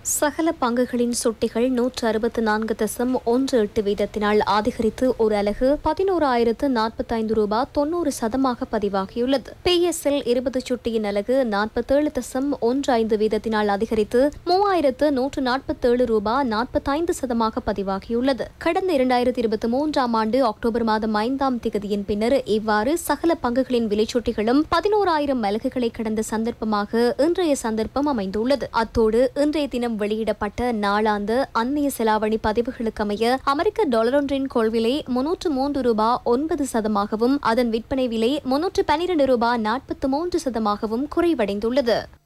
சகல பங்குகளின் சுட்டிகள் 164.18 வீதத்தினால் அதிகரித்து ஒரு அலகு 11,045 ரூபாய் 90 சதமாக பதிவாகியுள்ளது. PSL 20 சுட்டியின் அலகு 47.15 வீதத்தினால் அதிகரித்து 3,147 ரூபாய் 45 சதமாக பதிவாகியுள்ளது. கடந்த 2023 ஆண்டு அக்டோபர் மாதம் 5ஆம் தேதியின் பின்னர் இவ்வாறு சகல பங்குகளின் விலைச்சுட்டிகளும் 11,000 அலகுகளை கடந்த சந்தர்ப்பமாக இன்றைய சந்தர்ப்பம் அமைந்துள்ளது. அத்தோடு இன்றைய தினம் வெளியிடப்பட்ட நாளாந்த அந்நிய செலாவணி பதிவுகளுக்கமைய அமெரிக்க டாலரொன்றின் கொள்விலை 303 ரூபாய் 9 சதமாகவும் அதன் விற்பனை விலை 312 ரூபாய் 43 சதமாகவும் குறைவடைந்துள்ளது.